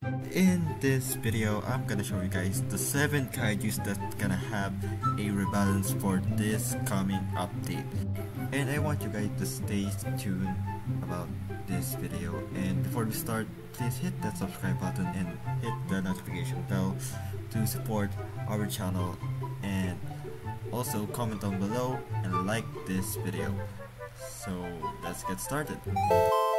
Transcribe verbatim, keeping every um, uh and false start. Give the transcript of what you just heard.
In this video, I'm gonna show you guys the seven kaijus that's gonna have a rebalance for this coming update. And I want you guys to stay tuned about this video. And before we start, please hit that subscribe button and hit the notification bell to support our channel. And also comment down below and like this video. So let's get started.